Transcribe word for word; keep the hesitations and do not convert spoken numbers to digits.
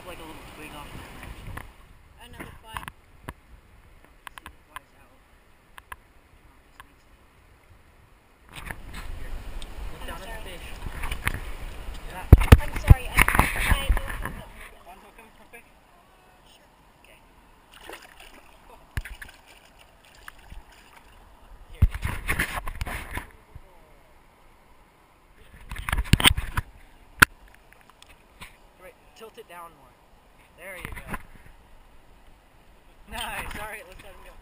like a little twig off the branch. Another fly. See the flies out. Here. Look I'm down sorry. at the fish. Yeah. I'm sorry. I, I don't know. Want to hook him real quick? Sure. Okay. Here. Right, tilt it down more. There you go. Nice. All right, let's let him go.